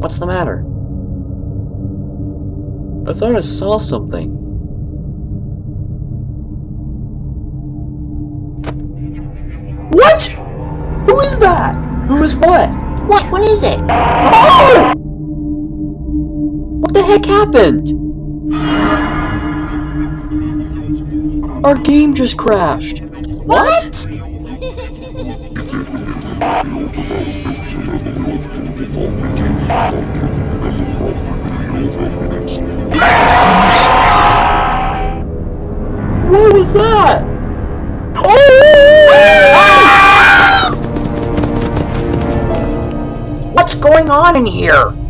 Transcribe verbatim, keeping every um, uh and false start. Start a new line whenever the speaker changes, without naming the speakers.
What's the matter? I thought I saw something.
What? Who is that?
Who is what?
What? What is it?
Oh! What the heck happened? Our game just crashed.
What?
What was that? Oh!
What's going on in here?